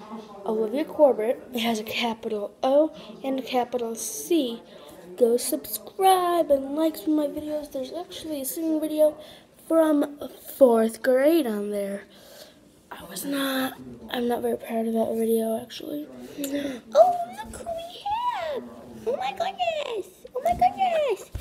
Olivia Corbett. It has a capital O and a capital C. Go subscribe and like some of my videos. There's actually a singing video from 4th grade on there. I'm not very proud of that video, actually. Oh, look who we have! Oh my goodness! Oh my goodness!